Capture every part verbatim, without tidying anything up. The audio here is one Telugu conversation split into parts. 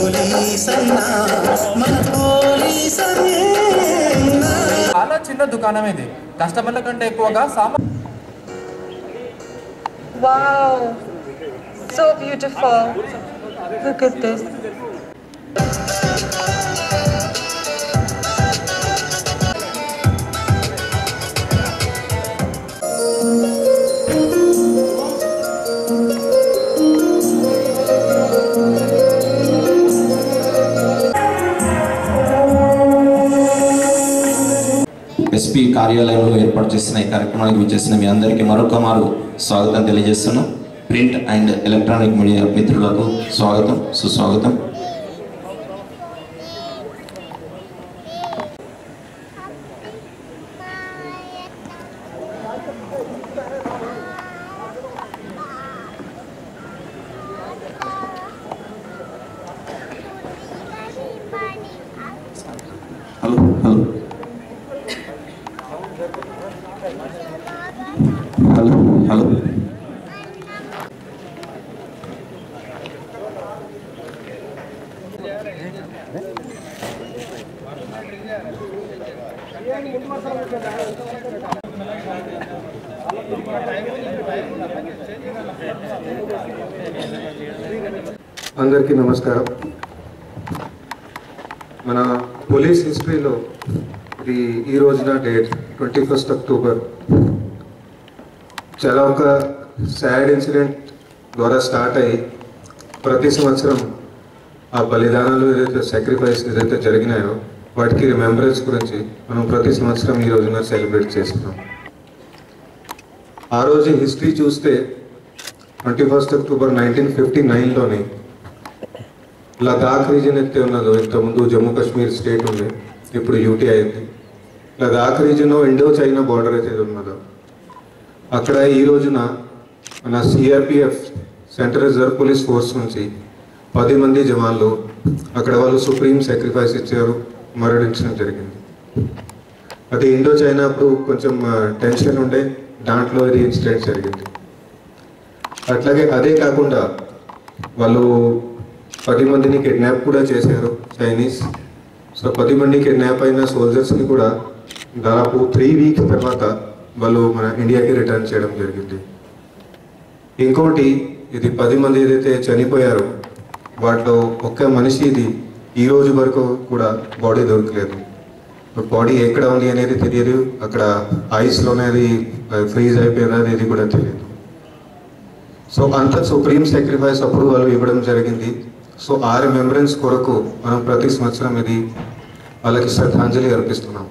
చాలా చిన్న దుకాణం ఇది కస్టమర్ల కంటే ఎక్కువగా సామాన్. Wow, so beautiful. Look at this. SP కార్యాలయంలో ఏర్పాటు చేసిన ఈ కార్యక్రమానికి విచ్చేసిన మీ అందరికీ మరొక మారు స్వాగతం తెలియజేస్తున్నాం. ప్రింట్ అండ్ ఎలక్ట్రానిక్ మీడియా మిత్రులకు స్వాగతం, సుస్వాగతం. హలో హలో హలో హలో అందరికీ నమస్కారం. మన పోలీస్ హిస్టరీలో ఇది ఈ రోజున డేట్ ట్వంటీ ఫస్ట్ అక్టోబర్ చాలా ఒక సాడ్ ఇన్సిడెంట్ ద్వారా స్టార్ట్ అయ్యి ప్రతి సంవత్సరం ఆ బలిదానాలు ఏదైతే సాక్రిఫైస్ ఏదైతే జరిగినాయో వాటికి రిమెంబరెన్స్ గురించి మనం ప్రతి సంవత్సరం ఈ రోజున సెలబ్రేట్ చేస్తున్నాం. ఆ రోజు హిస్టరీ చూస్తే twenty first October nineteen fifty నైన్లోని లదాఖ్ రీజన్ అయితే ఉన్నదో, ఇంతకుముందు జమ్మూ కాశ్మీర్ స్టేట్ ఉంది, ఇప్పుడు యూటీ అయింది. Ladakh region Indo China border అయితే ఉన్నదో అక్కడ ఈ రోజున మన CRPF central reserve police force నుంచి పది మంది జవాన్లు అక్కడ వాళ్ళు సుప్రీం సాక్రిఫైస్ ఇచ్చారు, మరణించడం జరిగింది. అది ఇండో చైనా అప్పుడు కొంచెం టెన్షన్ ఉండే, దాంట్లో ఇది ఇన్సిడెంట్ జరిగింది. అట్లాగే అదే కాకుండా వాళ్ళు పది మందిని కిడ్నాప్ కూడా చేశారు చైనీస్. సో పది మంది కిడ్నాప్ అయిన సోల్జర్స్ని కూడా దాదాపు త్రీ వీక్స్ తర్వాత వాళ్ళు మన ఇండియాకి రిటర్న్ చేయడం జరిగింది. ఇంకోటి ఇది పది మంది ఏదైతే చనిపోయారో వాటిలో ఒక్క మనిషి ఇది ఈ రోజు వరకు కూడా బాడీ దొరకలేదు. బాడీ ఎక్కడ ఉంది అనేది తెలియదు, అక్కడ ఐస్లోనే అది ఫ్రీజ్ అయిపోయింది అనేది కూడా తెలియదు. సో అంత సుప్రీం సాక్రిఫైస్ అప్పుడు వాళ్ళు ఇవ్వడం జరిగింది. సో ఆ రిమెంబరెన్స్ కొరకు మనం ప్రతి సంవత్సరం ఇది వాళ్ళకి శ్రద్ధాంజలి అర్పిస్తున్నాం.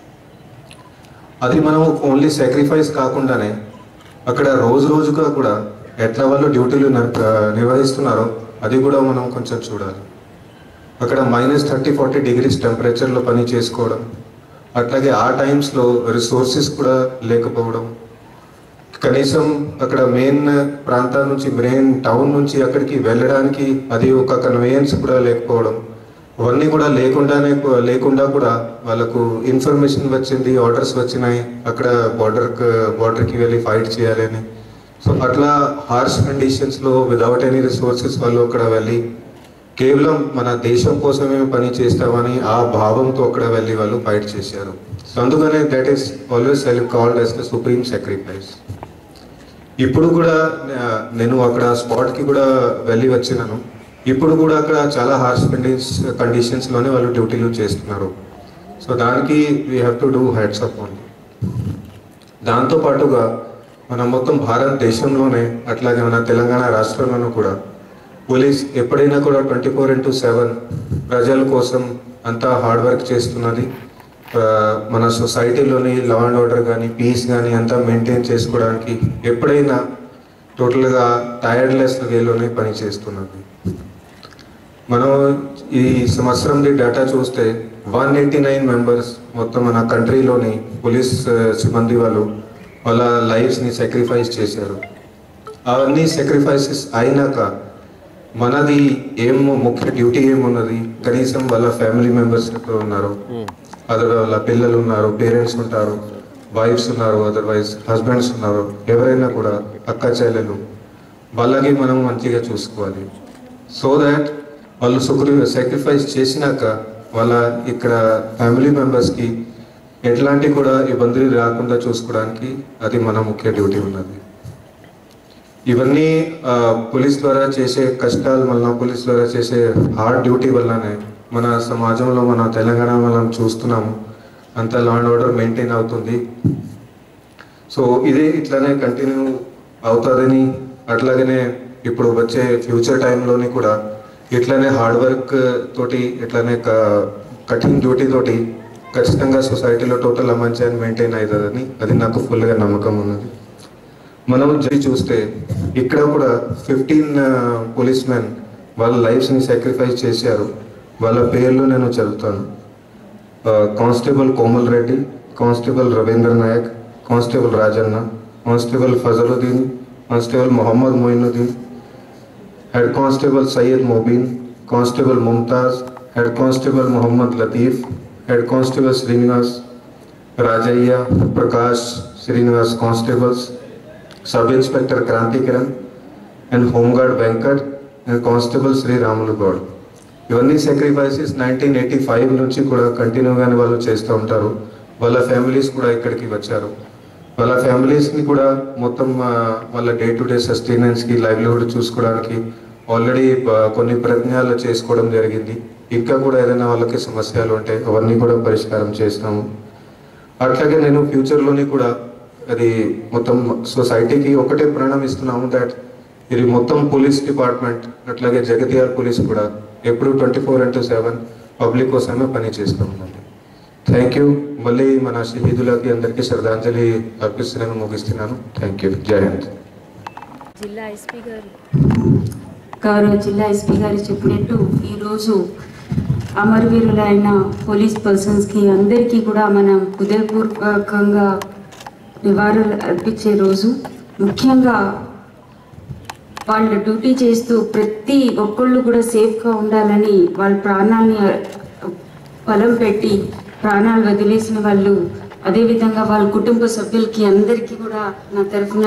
అది మనం ఓన్లీ సాక్రిఫైస్ కాకుండానే అక్కడ రోజు రోజుగా కూడా ఎట్లా వాళ్ళు డ్యూటీలు నిర్వహిస్తున్నారో అది కూడా మనం కొంచెం చూడాలి. అక్కడ మైనస్ థర్టీ ఫార్టీ డిగ్రీస్ టెంపరేచర్లో పని చేసుకోవడం, అట్లాగే ఆ టైమ్స్లో రిసోర్సెస్ కూడా లేకపోవడం, కనీసం అక్కడ మెయిన్ ప్రాంతాల నుంచి మెయిన్ టౌన్ నుంచి అక్కడికి వెళ్ళడానికి అది ఒక కన్వేయన్స్ కూడా లేకపోవడం, అవన్నీ కూడా లేకుండానే లేకుండా కూడా వాళ్ళకు ఇన్ఫర్మేషన్ వచ్చింది, ఆర్డర్స్ వచ్చినాయి అక్కడ బార్డర్ బార్డర్కి వెళ్ళి ఫైట్ చేయాలని. సో అట్లా హార్ష్ కండిషన్స్లో విదౌట్ ఎనీ రిసోర్సెస్ వాళ్ళు అక్కడ వెళ్ళి కేవలం మన దేశం కోసమే పని చేస్తామని ఆ భావంతో అక్కడ వెళ్ళి వాళ్ళు ఫైట్ చేశారు. సో అందుకనే that is always called as the supreme sacrifice. ఇప్పుడు కూడా నేను అక్కడ స్పాట్కి కూడా వెళ్ళి వచ్చినాను. ఇప్పుడు కూడా అక్కడ చాలా హార్ష్ కండిషన్స్ కండిషన్స్లోనే వాళ్ళు డ్యూటీలు చేస్తున్నారు. సో దానికి we have to do hats up only. దాంతోపాటుగా మన మొత్తం భారతదేశంలోనే అట్లాగే మన తెలంగాణ రాష్ట్రంలోనూ కూడా పోలీస్ ఎప్పుడైనా కూడా ట్వంటీ ఫోర్ ఇంటూ సెవెన్ ప్రజల కోసం అంతా హార్డ్ వర్క్ చేస్తున్నది. మన సొసైటీలోని లా అండ్ ఆర్డర్ కానీ పీస్ కానీ అంతా మెయింటైన్ చేసుకోవడానికి ఎప్పుడైనా టోటల్గా టైర్డ్లెస్ వేలోనే పని చేస్తున్నది. మనం ఈ సంవత్సరంది డేటా చూస్తే వన్ ఎయిటీ నైన్ మెంబర్స్ మొత్తం మన కంట్రీలోని పోలీస్ సిబ్బంది వాళ్ళు వాళ్ళ లైఫ్స్ని సాక్రిఫైస్ చేశారు. అవన్నీ సాక్రిఫైసెస్ అయినాక మనది ఏం ముఖ్య డ్యూటీ ఏమున్నది, కనీసం వాళ్ళ ఫ్యామిలీ మెంబర్స్ ఉన్నారు, అదర్ వాళ్ళ పిల్లలు ఉన్నారు, పేరెంట్స్ ఉంటారు, వైఫ్స్ ఉన్నారు, అదర్వైజ్ హస్బెండ్స్ ఉన్నారు, ఎవరైనా కూడా అక్క చెల్లెలు వాళ్ళకి మనం మంచిగా చూసుకోవాలి. సో దాట్ వాళ్ళు సాక్రిఫైస్ చేసినాక వాళ్ళ ఇక్కడ ఫ్యామిలీ మెంబర్స్కి ఎట్లాంటి కూడా ఇబ్బందులు రాకుండా చూసుకోవడానికి అది మన ముఖ్య డ్యూటీ ఉన్నది. ఇవన్నీ పోలీస్ ద్వారా చేసే కష్టాలు వలన, పోలీస్ ద్వారా చేసే హార్డ్ డ్యూటీ వల్లనే మన సమాజంలో మన తెలంగాణ మనం చూస్తున్నాము అంత లా అండ్ ఆర్డర్ మెయింటైన్ అవుతుంది. సో ఇది ఇట్లానే కంటిన్యూ అవుతుందని, అట్లాగనే ఇప్పుడు వచ్చే ఫ్యూచర్ టైంలోని కూడా ఇట్లానే హార్డ్ వర్క్ తోటి, ఇట్లానే కఠిన డ్యూటీ తోటి ఖచ్చితంగా సొసైటీలో టోటల్ అమంచాన్ని మెయింటైన్ అవుతుందని అది నాకు ఫుల్గా నమ్మకం ఉన్నది. మనం జరిగి చూస్తే ఇక్కడ కూడా ఫిఫ్టీన్ పోలీస్ మెన్ వాళ్ళ లైఫ్స్ని సాక్రిఫైస్ చేశారు. వాళ్ళ పేర్లు నేను చదువుతాను. Constable Komal Reddy, constable Ravindra Naik, constable Rajanna, constable Fazaluddin, constable Mohammed Moinuddin, head constable Syed Mobin, constable Mumtaz, head constable Mohammed Latif, head constable Srinivas, Rajaiah Prakash Srinivas constables, sub inspector Kranti Kiran and home guard Venkat and constable Shri Ramulu Goud. ఇవన్నీ సాక్రిఫైసెస్ నైన్టీన్ ఎయిటీ ఫైవ్ నుంచి కూడా కంటిన్యూగానే వాళ్ళు చేస్తూ ఉంటారు. వాళ్ళ ఫ్యామిలీస్ కూడా ఇక్కడికి వచ్చారు. వాళ్ళ ఫ్యామిలీస్ని కూడా మొత్తం వాళ్ళ డే టు డే సస్టైనెన్స్కి, లైవ్లీహుడ్ చూసుకోవడానికి ఆల్రెడీ కొన్ని ప్రయత్నాలు చేసుకోవడం జరిగింది. ఇంకా కూడా ఏదైనా వాళ్ళకి సమస్యలు ఉంటే అవన్నీ కూడా పరిష్కారం చేస్తాము. అట్లాగే నేను ఫ్యూచర్లోని కూడా అది మొత్తం సొసైటీకి ఒకటే ప్రణం ఇస్తున్నాము దట్ ఇది మొత్తం పోలీస్ డిపార్ట్మెంట్ అట్లాగే జగిత్యాల పోలీస్ కూడా ఎప్పుడు twenty four into seven public కోసమే పని చేస్తామండి. Thank you. మళ్ళీ మన షహీదులకి అందరికీ శ్రద్ధాంజలి అర్పిస్తున్నాను, ముగిస్తున్నాను. Thank you. జై హింద్. జిల్లా ఎస్పీ గారు గౌరవ జిల్లా ఎస్పీ గారు చెప్పినట్టు ఈరోజు అమరవీరులైన పోలీస్ పర్సన్స్కి అందరికీ కూడా మనం హృదయపూర్వకంగా నివాళులు అర్పించే రోజు. ముఖ్యంగా వాళ్ళు డ్యూటీ చేస్తూ ప్రతి ఒక్కళ్ళు కూడా సేఫ్గా ఉండాలని వాళ్ళ ప్రాణాలని బలం పెట్టి ప్రాణాలు వదిలేసిన వాళ్ళు, అదేవిధంగా వాళ్ళ కుటుంబ సభ్యులకి అందరికీ కూడా నా తరఫున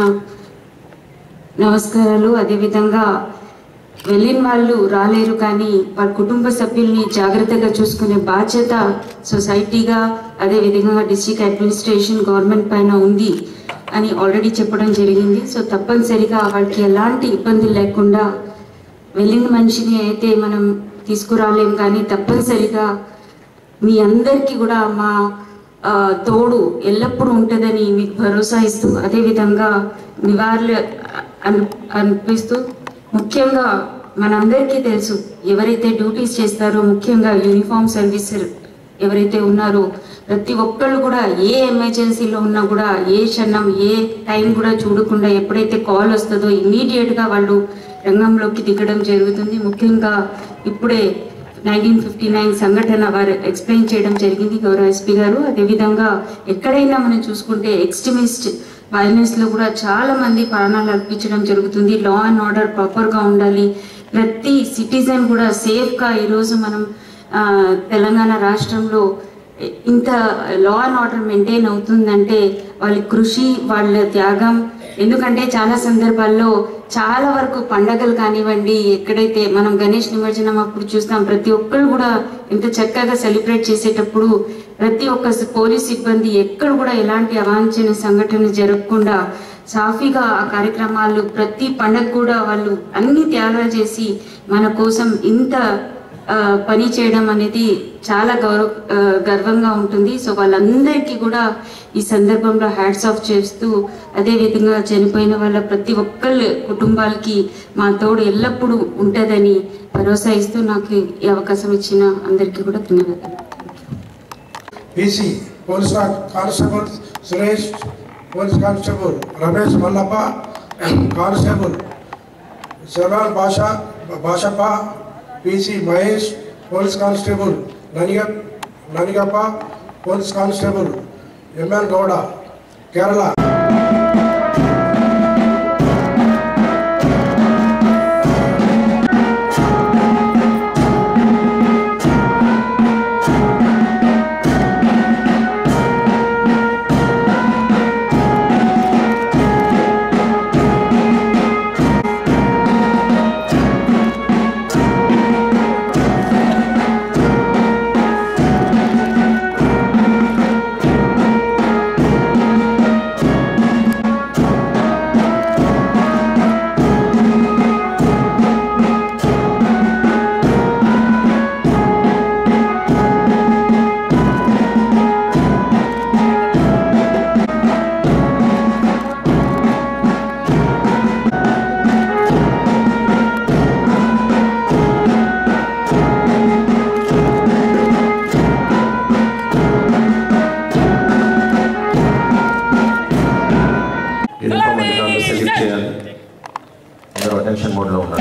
నమస్కారాలు. అదేవిధంగా వెళ్ళిన వాళ్ళు రాలేరు కానీ వాళ్ళ కుటుంబ సభ్యుల్ని జాగ్రత్తగా చూసుకునే బాధ్యత సొసైటీగా, అదేవిధంగా డిస్ట్రిక్ట్ అడ్మినిస్ట్రేషన్, గవర్నమెంట్ పైన ఉంది అని ఆల్రెడీ చెప్పడం జరిగింది. సో తప్పనిసరిగా వాళ్ళకి ఎలాంటి ఇబ్బందులు లేకుండా వెళ్ళిన మనిషిని అయితే మనం తీసుకురాలేం కానీ తప్పనిసరిగా మీ అందరికీ కూడా మా తోడు ఎల్లప్పుడూ ఉంటుందని మీకు భరోసా ఇస్తూ, అదేవిధంగా నివాళులు అను అనిపిస్తూ ముఖ్యంగా మనందరికీ తెలుసు ఎవరైతే డ్యూటీస్ చేస్తారో, ముఖ్యంగా యూనిఫామ్ సర్వీస్ ఎవరైతే ఉన్నారో ప్రతి ఒక్కళ్ళు కూడా ఏ ఎమర్జెన్సీలో ఉన్నా కూడా ఏ క్షణం ఏ టైం కూడా చూడకుండా ఎప్పుడైతే కాల్ వస్తుందో ఇమ్మీడియట్గా వాళ్ళు రంగంలోకి దిగడం జరుగుతుంది. ముఖ్యంగా ఇప్పుడే నైన్టీన్ ఫిఫ్టీ నైన్ సంఘటన వారు ఎక్స్ప్లెయిన్ చేయడం జరిగింది గౌరవ ఎస్పీ గారు. అదేవిధంగా ఎక్కడైనా మనం చూసుకుంటే ఎక్స్ట్రీమిస్ట్ వైలెన్స్లో కూడా చాలా మంది ప్రాణాలు అర్పించడం జరుగుతుంది. లా అండ్ ఆర్డర్ ప్రాపర్గా ఉండాలి, ప్రతి సిటిజన్ కూడా సేఫ్గా ఈరోజు మనం తెలంగాణ రాష్ట్రంలో ఇంత లా అండ్ ఆర్డర్ మెయింటైన్ అవుతుందంటే వాళ్ళ కృషి, వాళ్ళ త్యాగం. ఎందుకంటే చాలా సందర్భాల్లో చాలా వరకు పండగలు కానివ్వండి, ఎక్కడైతే మనం గణేష్ నిమజ్జనం అప్పుడు చూస్తాం ప్రతి ఒక్కరు కూడా ఎంత చక్కగా సెలబ్రేట్ చేసేటప్పుడు ప్రతి ఒక్క పోలీస్ సిబ్బంది ఎక్కడ కూడా ఎలాంటి అవాంఛనీయ సంఘటన జరగకుండా సాఫీగా ఆ కార్యక్రమాలు ప్రతి పండగ కూడా వాళ్ళు అన్ని త్యాగాలు చేసి మన కోసం ఇంత పని చేయడం అనేది చాలా గౌరవ గర్వంగా ఉంటుంది. సో వాళ్ళందరికీ కూడా ఈ సందర్భంలో హ్యాట్స్ ఆఫ్ చేస్తూ, అదేవిధంగా చనిపోయిన వాళ్ళ ప్రతి ఒక్కళ్ళ కుటుంబాలకి మా తోడు ఎల్లప్పుడూ ఉంటుందని భరోసా ఇస్తూ నాకు ఈ అవకాశం ఇచ్చిన అందరికీ కూడా ధన్యవాదాలు. PC police constable Suresh, police constable Ramesh Mallappa, constable Sharwal Basha Bashappa, PC Mahesh, police constable Naniga Nanigappa, police constable ML Gowda, Kerala. ఎంతో మంది నాకు సెల్యూట్ చేయాలి. అందరూ అటెన్షన్ మోడ్లో ఉన్నారు.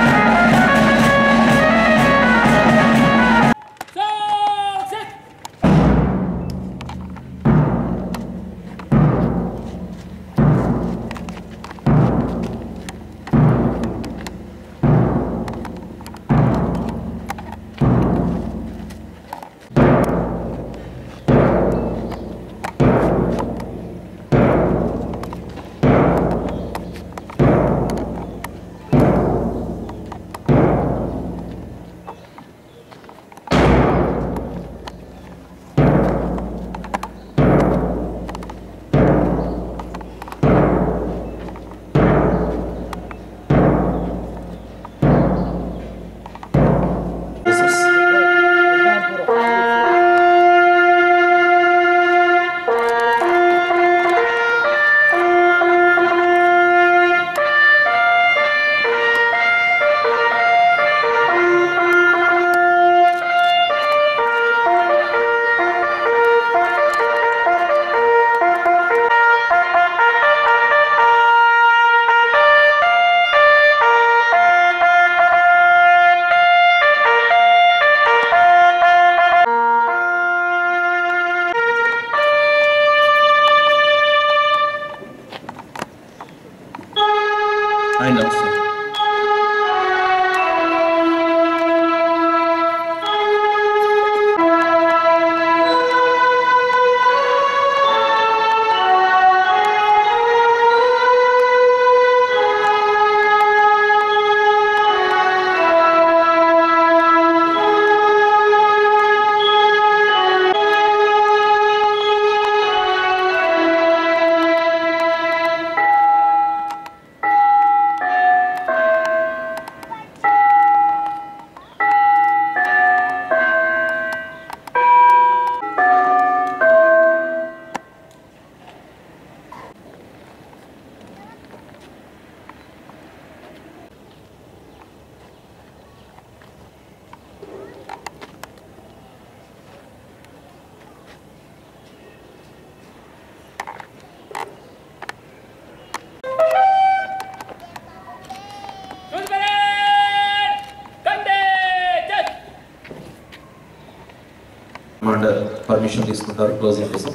కమాండర్ పర్మిషన్ తీసుకుంటారు క్లోజింగ్ కోసం.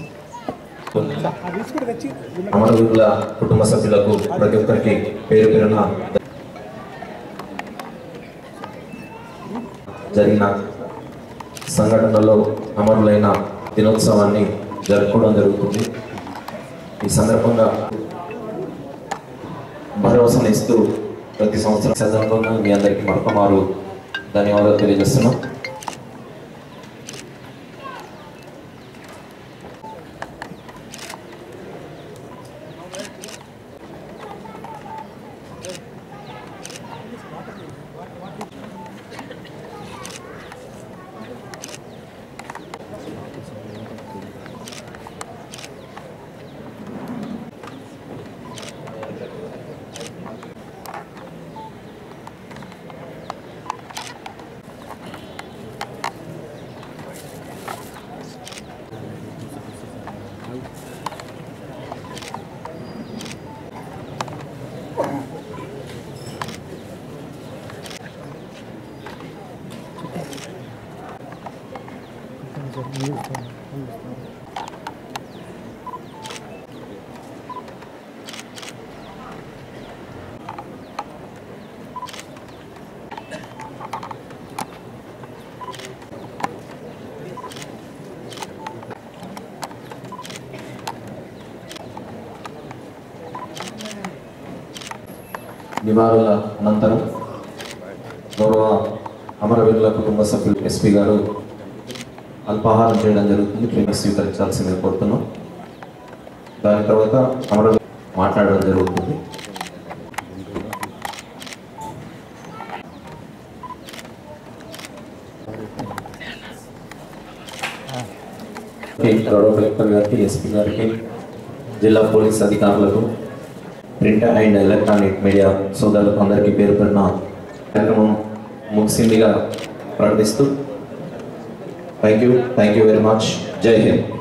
అమరవీరుల కుటుంబ సభ్యులకు ప్రతి ఒక్కరికి పేరు పేరున జరిగిన సంఘటనలో అమరులైన దినోత్సవాన్ని జరుపుకోవడం జరుగుతుంది. ఈ సందర్భంగా భరోసానిస్తూ ప్రతి సంవత్సరం సందర్భంగా మీ అందరికీ మరొకమారు ధన్యవాదాలు తెలియజేస్తున్నాం. నివాళుల అనంతరం గౌరవ అమరవీరుల కుటుంబ సభ్యులు ఎస్పీ గారు అల్పాహారం చేయడం జరుగుతుంది. ప్రేమ స్వీకరించాల్సిందిగా కోరుతున్నాం. దాని తర్వాత అమరవీరు మాట్లాడడం జరుగుతుంది. గౌరవ కలెక్టర్ గారికి, ఎస్పీ గారికి, జిల్లా పోలీస్ అధికారులకు, ప్రింట్ అండ్ ఎలక్ట్రానిక్ మీడియా సోదరులకు అందరికీ పేరు పేరున కార్యక్రమం ముగిసిందిగా ప్రకటిస్తూ thank you thank you very much. Jai Hind.